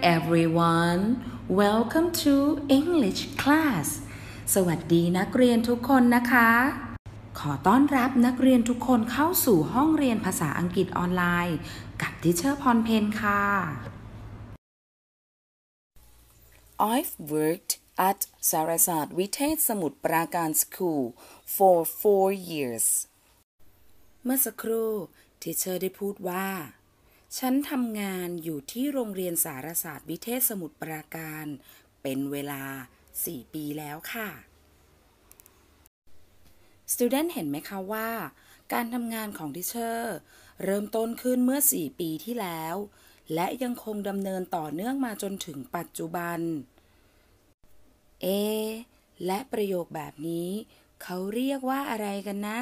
everyone. Welcome to English class. สวัสดีนักเรียนทุกคนนะคะ ขอต้อนรับนักเรียนทุกคนเข้าสู่ห้องเรียนภาษาอังกฤษออนไลน์กับทิเชอร์พรเพนค่ะ I've worked at Sarasat วิเทศสมุทรปราการ School for 4 years. เมื่อสักครู่ทิเชอร์ได้พูดว่าฉันทำงานอยู่ที่โรงเรียนสารศาสตร์วิเทศสมุทรปราการเป็นเวลา 4 ปีแล้วค่ะ Student เห็นไหมคะว่าการทำงานของทิเชอร์เริ่มต้นขึ้นเมื่อ 4 ปีที่แล้วและยังคงดำเนินต่อเนื่องมาจนถึงปัจจุบันและประโยคแบบนี้เขาเรียกว่าอะไรกันนะ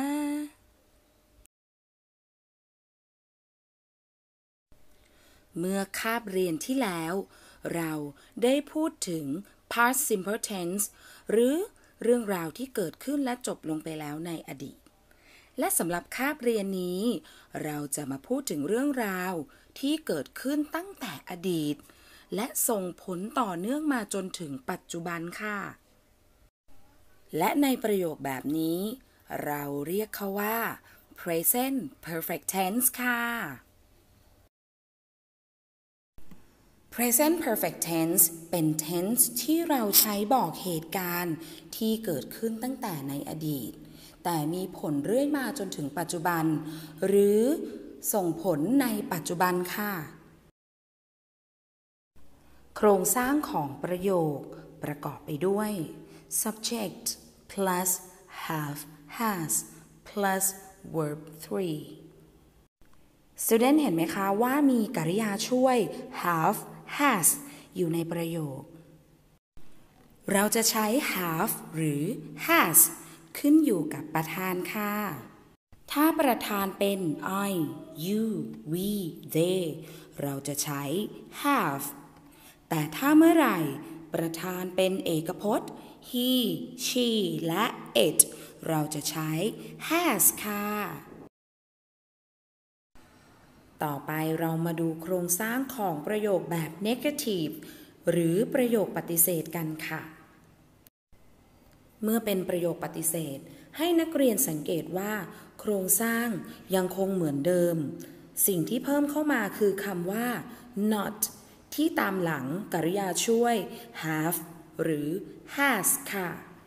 เมื่อคาบเรียนที่แล้วเราได้พูดถึง past simple tense หรือเรื่องราวที่เกิดขึ้นและจบลงไปแล้วในอดีตและสำหรับคาบเรียนนี้เราจะมาพูดถึงเรื่องราวที่เกิดขึ้นตั้งแต่อดีตและส่งผลต่อเนื่องมาจนถึงปัจจุบันค่ะและในประโยคแบบนี้เราเรียกเขาว่า present perfect tense ค่ะ Present perfect tense เป็น tense ที่เราใช้บอกเหตุการณ์ที่เกิดขึ้นตั้งแต่ในอดีตแต่มีผลเรื่อยมาจนถึงปัจจุบันหรือส่งผลในปัจจุบันค่ะโครงสร้างของประโยคประกอบไปด้วย subject plus have has plus verb 3 Student เห็นไหมคะว่ามีกริยาช่วย have has อยู่ในประโยคเราจะใช้ have หรือ has ขึ้นอยู่กับประธานค่ะถ้าประธานเป็น I you we they เราจะใช้ have แต่ถ้าเมื่อไหร่ประธานเป็นเอกพจน์ he she และ it เราจะใช้ has ค่ะต่อไปเรามาดูโครงสร้างของประโยคแบบ negative หรือประโยคปฏิเสธกันค่ะเมื่อเป็นประโยคปฏิเสธให้นักเรียนสังเกตว่าโครงสร้างยังคงเหมือนเดิมสิ่งที่เพิ่มเข้ามาคือคำว่า not ที่ตามหลังกริยาช่วย have หรือ has ค่ะ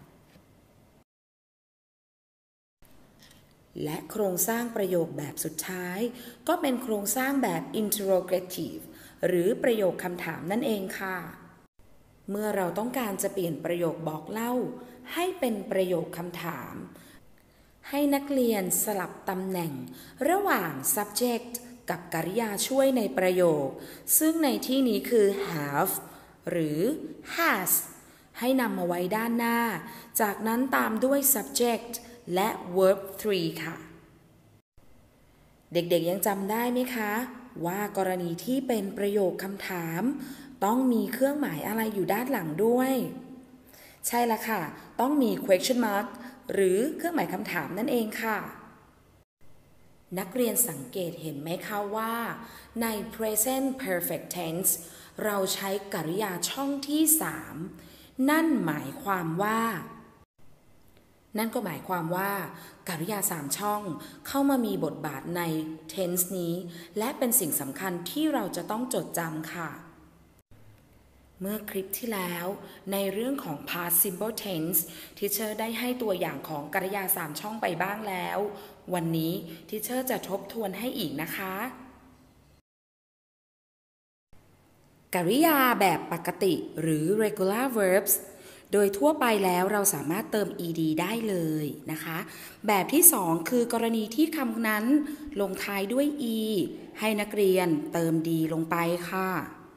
และโครงสร้างประโยคแบบสุดท้ายก็เป็นโครงสร้างแบบ interrogative หรือประโยคคำถามนั่นเองค่ะเมื่อเราต้องการจะเปลี่ยนประโยคบอกเล่าให้เป็นประโยคคำถามให้นักเรียนสลับตำแหน่งระหว่าง subject กับกริยาช่วยในประโยคซึ่งในที่นี้คือ have หรือ has ให้นำมาไว้ด้านหน้าจากนั้นตามด้วย subjectและ verb 3 ค่ะเด็กๆยังจำได้ไหมคะว่ากรณีที่เป็นประโยคคำถามต้องมีเครื่องหมายอะไรอยู่ด้านหลังด้วยใช่ละค่ะต้องมี question mark หรือเครื่องหมายคำถามนั่นเองค่ะนักเรียนสังเกตเห็นไหมคะว่าใน present perfect tense เราใช้กริยาช่องที่3นั่นหมายความว่ากริยา3ช่องเข้ามามีบทบาทใน tense นี้และเป็นสิ่งสำคัญที่เราจะต้องจดจำค่ะเมื่อคลิปที่แล้วในเรื่องของ past simple tense ทีเชอร์ได้ให้ตัวอย่างของกริยา3ช่องไปบ้างแล้ววันนี้ทีเชอร์จะทบทวนให้อีกนะคะกริยาแบบปกติหรือ regular verbsโดยทั่วไปแล้วเราสามารถเติม ed ได้เลยนะคะแบบที่2คือกรณีที่คำนั้นลงท้ายด้วย e ให้นักเรียนเติม d ลงไปค่ะ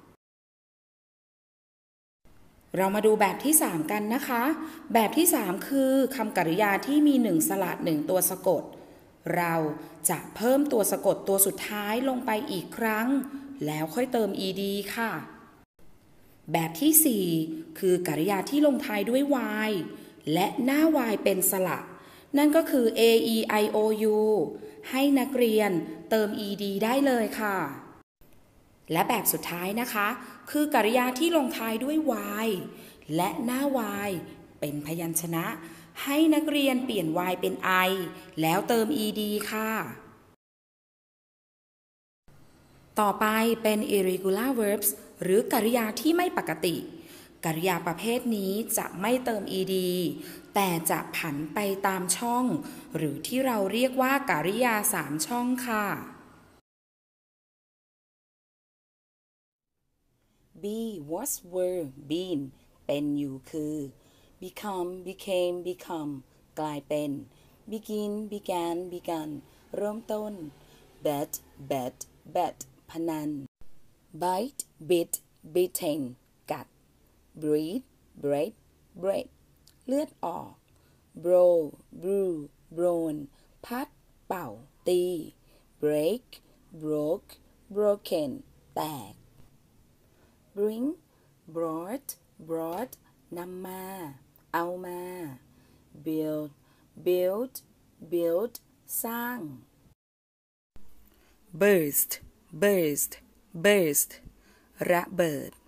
เรามาดูแบบที่3กันนะคะแบบที่3คือคำกริยาที่มี1สระ1ตัวสะกดเราจะเพิ่มตัวสะกดตัวสุดท้ายลงไปอีกครั้งแล้วค่อยเติม ed ค่ะแบบที่4คือกริยาที่ลงท้ายด้วย y และหน้า y เป็นสระนั่นก็คือ a e i o u ให้นักเรียนเติม ed ได้เลยค่ะและแบบสุดท้ายนะคะคือกริยาที่ลงท้ายด้วย y และหน้า y เป็นพยัญชนะให้นักเรียนเปลี่ยน y เป็น i แล้วเติม ed ค่ะต่อไปเป็น irregular verbs หรือกริยาที่ไม่ปกติกริยาประเภทนี้จะไม่เติม ed แต่จะผันไปตามช่องหรือที่เราเรียกว่ากริยา3ช่องค่ะ be was were been เป็นอยู่คือ become became become กลายเป็น begin began begun เริ่มต้น bet bet bet พนัน bite bit bitten กัด breathe bread bread เลือดออก blow brew blown พัดเป่าตี break broke broken แตก bring brought brought นำมาเอามา build built built สร้าง burst burst burst ระเบิด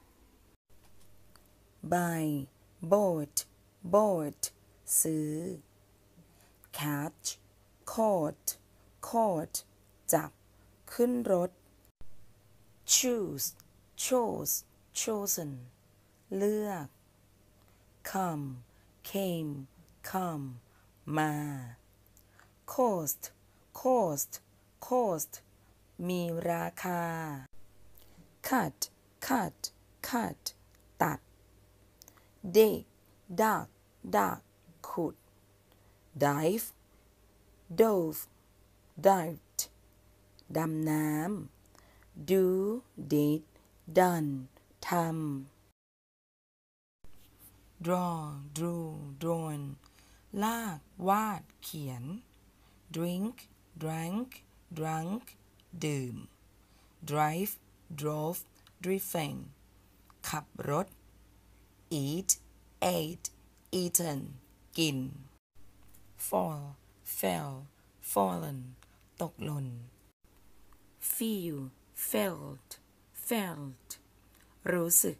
buy bought bought ซื้อ catch caught caught จับขึ้นรถ choose chose chosen เลือก come came come มา cost cost cost มีราคา cut cut cut ตัด dig dug dug ขุด dive dove dived ดำน้ำ do did done ทำ draw drew drawn ลากวาดเขียน drink drank drunk ดื่ม drive drove driven ขับรถ eat ate eaten กิน fall fell fallen ตกหล่น feel felt felt รู้สึก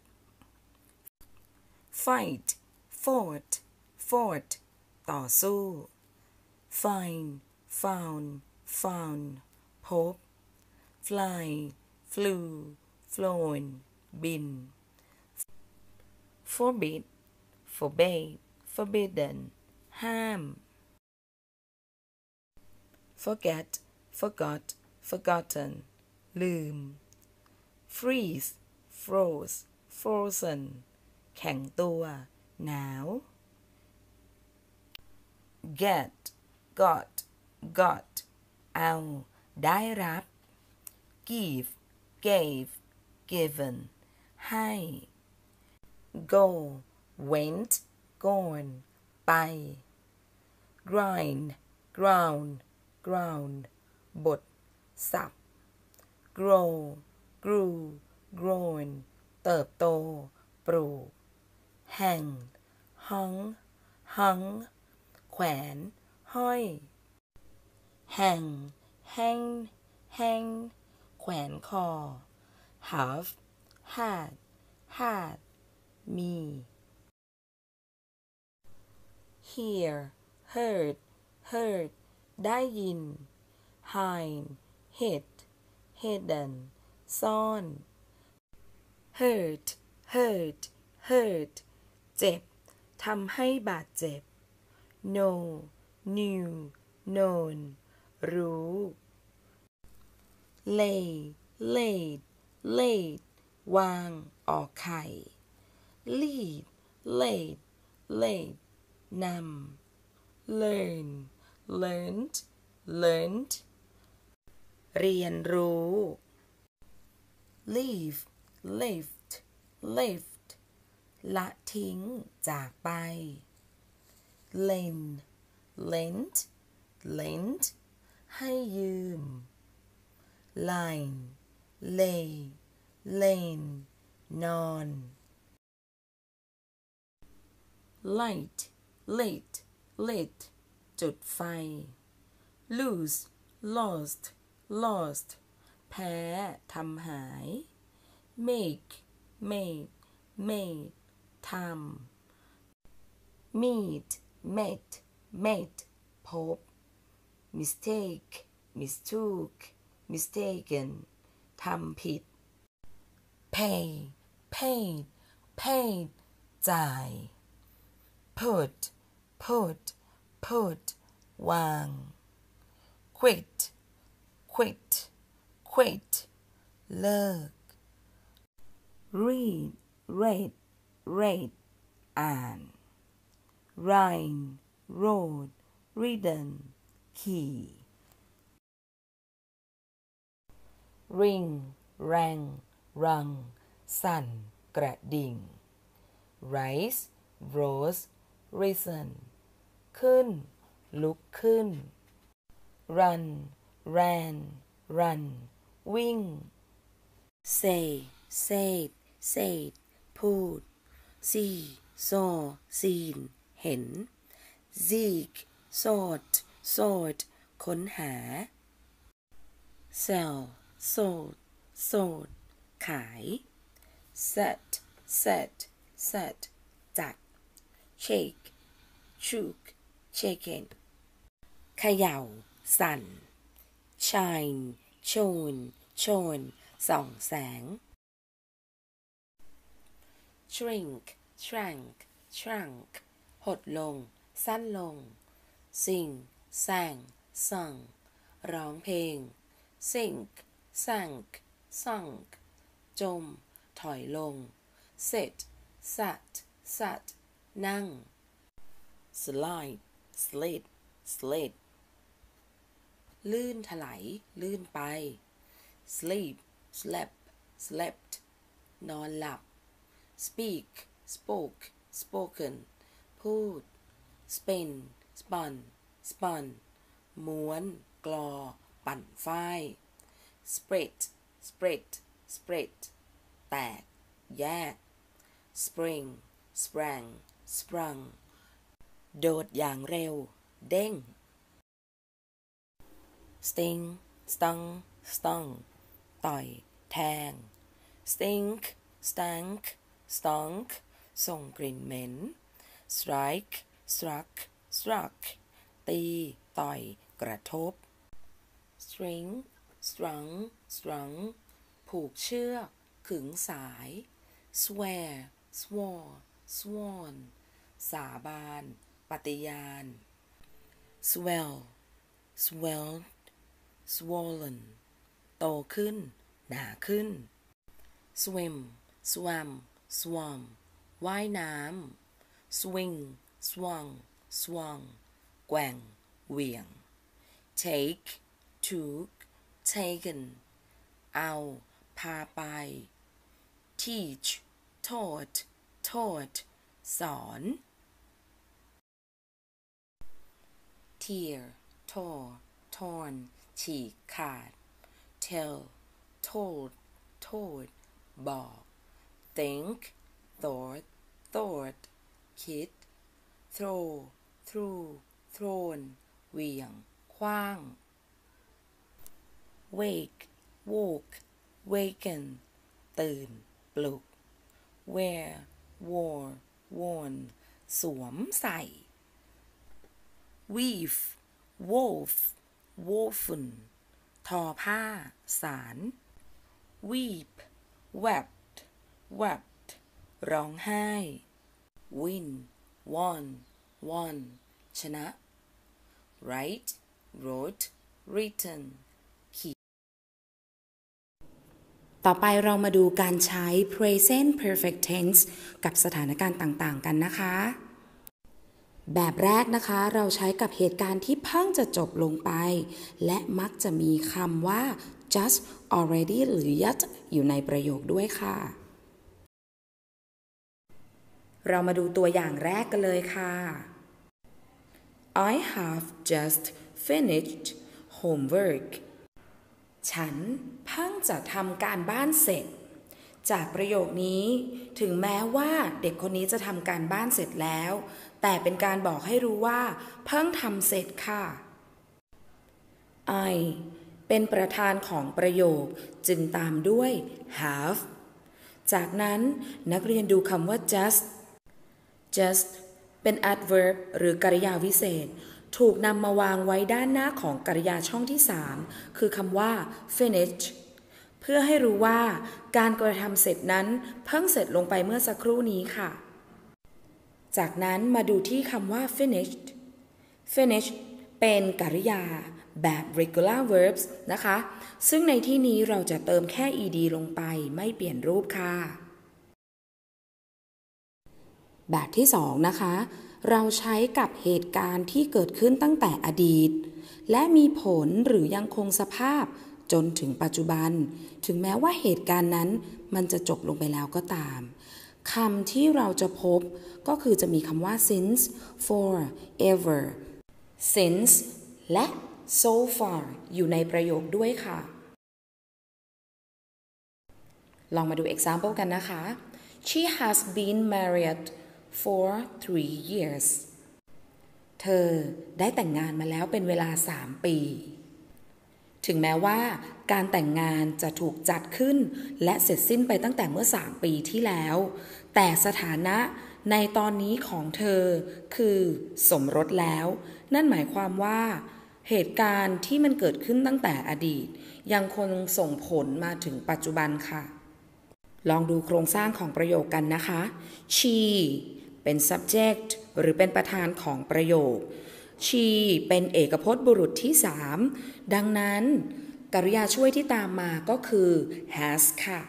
fight fought fought ต่อสู้ find found found พบ fly flew flown บิน forbid forbade forbidden ห้าม forget forgot forgotten ลืม freeze froze frozen แข็งตัวหนาว get got got เอาได้รับ give gave given ให้ go went gone ไป grind ground ground บดสับ grow grew grown เติบโตปลูก hang hung hung แขวนห้อย hang hang hang แขวนคอ have had had มี hear heard heard ได้ยิน hide hid hidden ซ่อน hurt hurt hurt เจ็บทำให้บาดเจ็บ know knew known รู้ lay laid laid วางออกไข่ lead laid laid นำ learn learned learned เรียนรู้ leave left left ละทิ้งจากไป lend lent lent ให้ยืม line lay lane นอน light lit lit จุดไฟ lose lost lost แพ้ทำหาย make made ทำ meet met พบ mistake mistook mistaken ทำผิด pay paid จ่าย put วาง quitเลิก read อ่าน rhyme road ridden ขี่ ring rang rung สั่นกระดิ่ง rise rose risen ขึ้นลุกขึ้น run ran run วิ่ง say said พูด see saw seen เห็น seek sought ค้นหา sell sold ขาย set จัด shake shook shaken เขย่าสั่น shine shone ส่องแสง shrink หดลงสั้นลง sing sang ร้องเพลง sink sank จมถอยลง sit sat นั่ง slide ลื่นถลายลื่นไป sleep slept นอนหลับ speak spoken พูด spun ม้วนกลอปั่นฝ้าย spread แตกแยก sprung โดดอย่างเร็วเด้ง sting stung ต่อยแทง stink stunk ส่งกลิ่นเหม็น struck ตีต่อยกระทบ strung ผูกเชือกขึงสาย sworn สาบานปฏิญาณ swollen โตขึ้นหนาขึ้น swam ว่ายน้ำ swung แกว่งเหวี่ยง took taken เอาพาไป teach taught สอน tear torn ฉีกขาด tell told บอก think thought คิด thrown เหวี่ยงขว้าง woke waken ตื่นปลุก wear worn สวมใส่ woven ทอผ้าสาร wept ร้องไห้ won ชนะ wrote written ต่อไปเรามาดูการใช้ present perfect tense กับสถานการณ์ต่างๆกันนะคะ แบบแรกนะคะเราใช้กับเหตุการณ์ที่เพิ่งจะจบลงไปและมักจะมีคำว่า just already หรือ yet อยู่ในประโยคด้วยค่ะเรามาดูตัวอย่างแรกกันเลยค่ะ I have just finished homework ฉันเพิ่งจะทำการบ้านเสร็จจากประโยคนี้ถึงแม้ว่าเด็กคนนี้จะทำการบ้านเสร็จแล้วแต่เป็นการบอกให้รู้ว่าเพิ่งทำเสร็จค่ะ I เเป็นประธานของประโยคจึงตามด้วย have จากนั้นนักเรียนดูคำว่า just เป็น adverb หรือกริยาวิเศษถูกนำมาวางไว้ด้านหน้าของกริยาช่องที่ 3คือคำว่า finish เพื่อให้รู้ว่าการกระทำเสร็จนั้นเพิ่งเสร็จลงไปเมื่อสักครู่นี้ค่ะจากนั้นมาดูที่คำว่า finish เป็นกริยาแบบ regular verbs นะคะซึ่งในที่นี้เราจะเติมแค่ ed ลงไปไม่เปลี่ยนรูปค่ะแบบที่2นะคะเราใช้กับเหตุการณ์ที่เกิดขึ้นตั้งแต่อดีตและมีผลหรือยังคงสภาพจนถึงปัจจุบันถึงแม้ว่าเหตุการณ์นั้นมันจะจบลงไปแล้วก็ตามคำที่เราจะพบก็คือจะมีคำว่า since for ever since และ so far อยู่ในประโยคด้วยค่ะลองมาดู example กันนะคะ She has been married for 3 years เธอได้แต่งงานมาแล้วเป็นเวลา3 ปีถึงแม้ว่าการแต่งงานจะถูกจัดขึ้นและเสร็จสิ้นไปตั้งแต่เมื่อ3 ปีที่แล้วแต่สถานะในตอนนี้ของเธอคือสมรสแล้วนั่นหมายความว่าเหตุการณ์ที่มันเกิดขึ้นตั้งแต่อดีตยังคงส่งผลมาถึงปัจจุบันค่ะลองดูโครงสร้างของประโยคกันนะคะ she เป็น subject หรือเป็นประธานของประโยค she เป็นเอกพจน์บุรุษที่3ดังนั้นกริยาช่วยที่ตามมาก็คือ has ค่ะ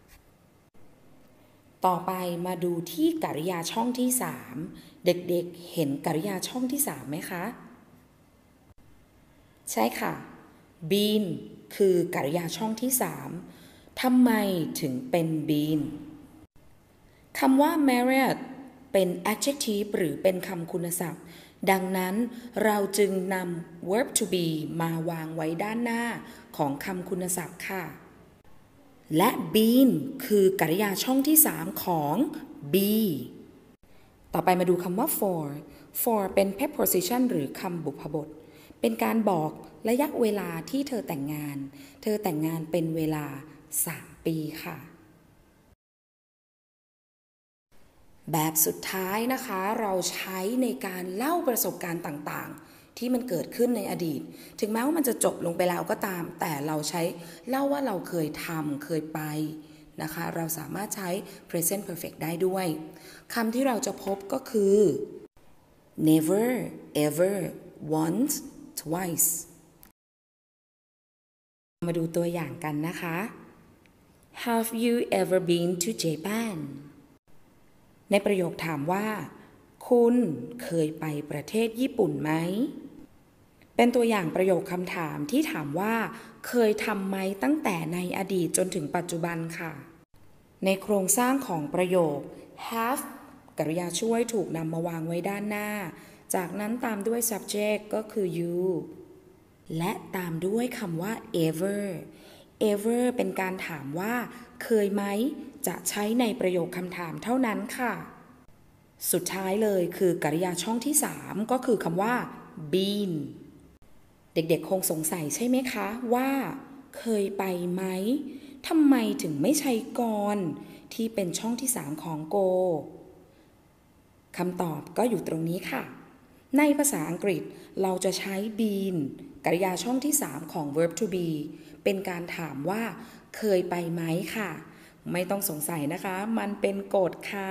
ต่อไปมาดูที่กริยาช่องที่3เด็กๆเห็นกริยาช่องที่3ไหมคะใช่ค่ะ been คือกริยาช่องที่3ทำไมถึงเป็น been คำว่า married เป็น adjective หรือเป็นคำคุณศัพท์ดังนั้นเราจึงนำ verb to be มาวางไว้ด้านหน้าของคำคุณศัพท์ค่ะและ been คือกริยาช่องที่3ของ be ต่อไปมาดูคำว่า for เป็น preposition หรือคำบุพบทเป็นการบอกระยะเวลาที่เธอแต่งงานเป็นเวลา3 ปีค่ะแบบสุดท้ายนะคะเราใช้ในการเล่าประสบการณ์ต่างๆที่มันเกิดขึ้นในอดีตถึงแม้ว่ามันจะจบลงไปแล้วก็ตามแต่เราใช้เล่าว่าเราเคยทำเคยไปนะคะเราสามารถใช้ present perfect ได้ด้วยคำที่เราจะพบก็คือ never ever once twice มาดูตัวอย่างกันนะคะ Have you ever been to Japan ในประโยคถามว่าคุณเคยไปประเทศญี่ปุ่นไหมเป็นตัวอย่างประโยคคำถามที่ถามว่าเคยทำไหมตั้งแต่ในอดีตจนถึงปัจจุบันค่ะในโครงสร้างของประโยค have กริยาช่วยถูกนำมาวางไว้ด้านหน้าจากนั้นตามด้วย subject ก็คือ you และตามด้วยคำว่า ever เป็นการถามว่าเคยไหมจะใช้ในประโยคคำถามเท่านั้นค่ะสุดท้ายเลยคือกริยาช่องที่3ก็คือคำว่า been เด็กๆคงสงสัยใช่ไหมคะว่าเคยไปไหมทำไมถึงไม่ใช้กรที่เป็นช่องที่3ของ go คำตอบก็อยู่ตรงนี้ค่ะในภาษาอังกฤษเราจะใช้ been กริยาช่องที่3ของ verb to be เป็นการถามว่าเคยไปไหมค่ะไม่ต้องสงสัยนะคะมันเป็นกฎค่ะ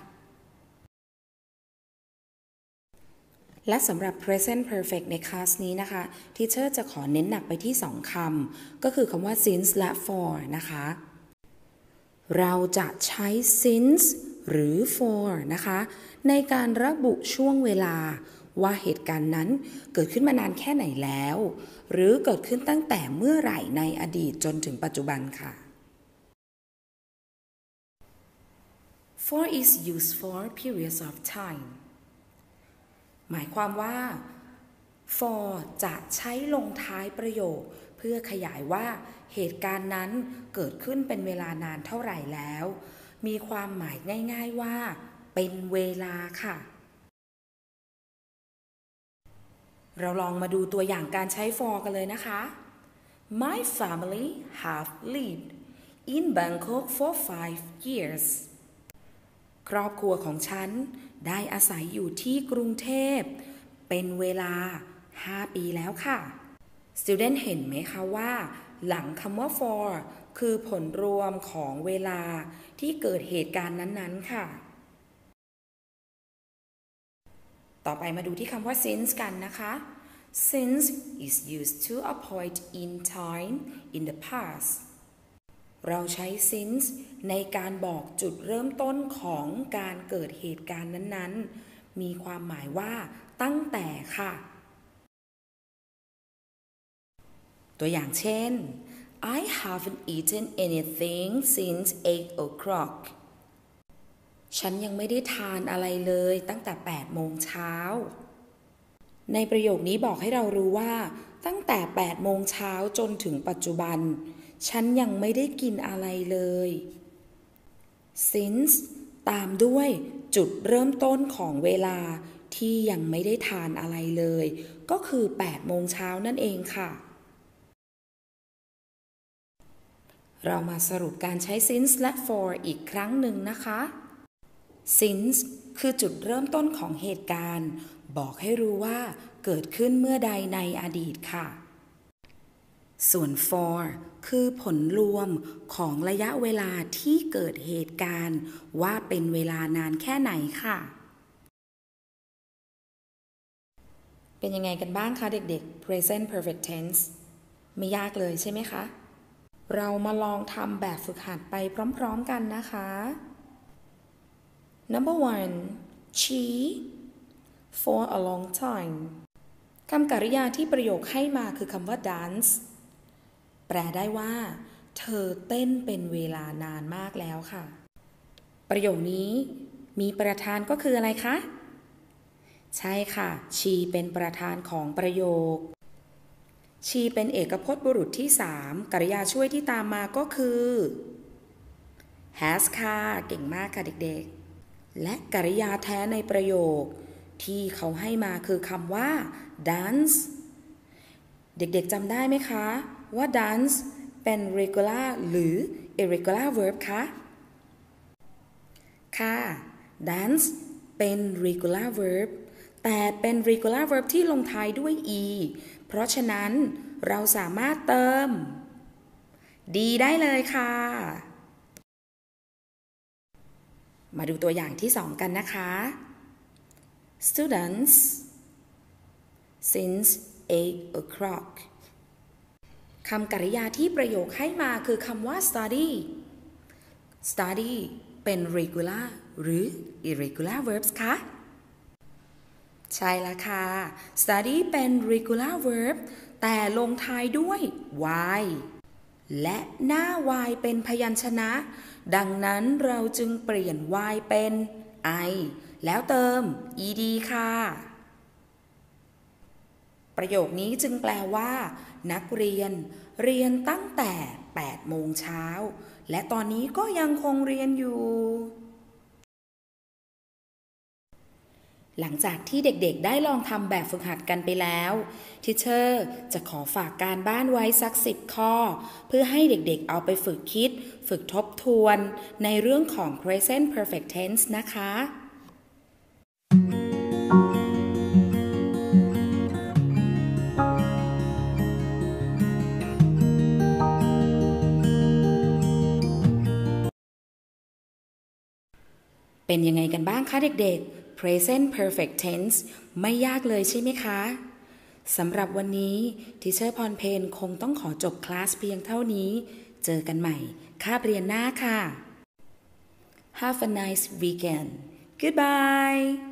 และสำหรับ present perfect ในคลาสนี้นะคะ Teacher จะขอเน้นหนักไปที่2 คำก็คือคำว่า since และ for นะคะเราจะใช้ since หรือ for นะคะในการระบุช่วงเวลาว่าเหตุการณ์นั้นเกิดขึ้นมานานแค่ไหนแล้วหรือเกิดขึ้นตั้งแต่เมื่อไหร่ในอดีตจนถึงปัจจุบันค่ะ for is used for periods of time หมายความว่า for จะใช้ลงท้ายประโยคเพื่อขยายว่าเหตุการณ์นั้นเกิดขึ้นเป็นเวลานานเท่าไหร่แล้วมีความหมายง่ายๆว่าเป็นเวลาค่ะเราลองมาดูตัวอย่างการใช้ for กันเลยนะคะ My family have lived in Bangkok for 5 years ครอบครัวของฉันได้อาศัยอยู่ที่กรุงเทพเป็นเวลา 5 ปีแล้วค่ะ Student เห็นไหมคะว่าหลังคำว่า for คือผลรวมของเวลาที่เกิดเหตุการณ์นั้นๆค่ะต่อไปมาดูที่คำว่า since กันนะคะ since is used to a point in time in the past เราใช้ since ในการบอกจุดเริ่มต้นของการเกิดเหตุการณ์นั้นๆมีความหมายว่าตั้งแต่ค่ะตัวอย่างเช่น I haven't eaten anything since 8 o'clock ฉันยังไม่ได้ทานอะไรเลยตั้งแต่ 8 โมงเช้าในประโยคนี้บอกให้เรารู้ว่าตั้งแต่ 8 โมงเช้าจนถึงปัจจุบันฉันยังไม่ได้กินอะไรเลย since ตามด้วยจุดเริ่มต้นของเวลาที่ยังไม่ได้ทานอะไรเลยก็คือ 8 โมงเช้านั่นเองค่ะเรามาสรุปการใช้ since และ for อีกครั้งหนึ่งนะคะ since คือจุดเริ่มต้นของเหตุการณ์บอกให้รู้ว่าเกิดขึ้นเมื่อใดในอดีตค่ะส่วน for คือผลรวมของระยะเวลาที่เกิดเหตุการณ์ว่าเป็นเวลานานแค่ไหนค่ะเป็นยังไงกันบ้างคะเด็กๆ present perfect tense ไม่ยากเลยใช่ไหมคะเรามาลองทำแบบฝึกหัดไปพร้อมๆกันนะคะ Number 1 She for a long time คำกริยาที่ประโยคให้มาคือคำว่า dance แปลได้ว่าเธอเต้นเป็นเวลานานมากแล้วค่ะประโยคนี้มีประธานก็คืออะไรคะใช่ค่ะ she เป็นประธานของประโยค she เป็นเอกพจน์บุรุษที่3กริยาช่วยที่ตามมาก็คือ has ค่ะเก่งมากค่ะเด็กๆและกริยาแท้ในประโยคที่เขาให้มาคือคำว่า dance เด็กๆจำได้ไหมคะว่า dance เป็น regular หรือ irregular verb คะค่ะ dance เป็น regular verb แต่เป็น regular verb ที่ลงท้ายด้วย e เพราะฉะนั้นเราสามารถเติม d ได้เลยค่ะมาดูตัวอย่างที่2กันนะคะ Students since 8 o'clock คำกริยาที่ประโยคให้มาคือคำว่า study เป็น regular หรือ irregular verbs คะใช่แล้วค่ะ study เป็น regular verb แต่ลงท้ายด้วย y และหน้า y เป็นพยัญชนะดังนั้นเราจึงเปลี่ยน y เป็น i แล้วเติม ed ค่ะประโยคนี้จึงแปลว่านักเรียนเรียนตั้งแต่ 8 โมงเช้าและตอนนี้ก็ยังคงเรียนอยู่หลังจากที่เด็กๆได้ลองทำแบบฝึกหัดกันไปแล้วทิเชอร์จะขอฝากการบ้านไว้สัก10 ข้อเพื่อให้เด็กๆเอาไปฝึกคิดฝึกทบทวนในเรื่องของ present perfect tense นะคะเป็นยังไงกันบ้างคะเด็กๆ present perfect tense ไม่ยากเลยใช่ไหมคะสำหรับวันนี้ทิเชอร์พรเพนคงต้องขอจบคลาสเพียงเท่านี้เจอกันใหม่คาบเรียนหน้าค่ะ Have a nice weekend. Goodbye.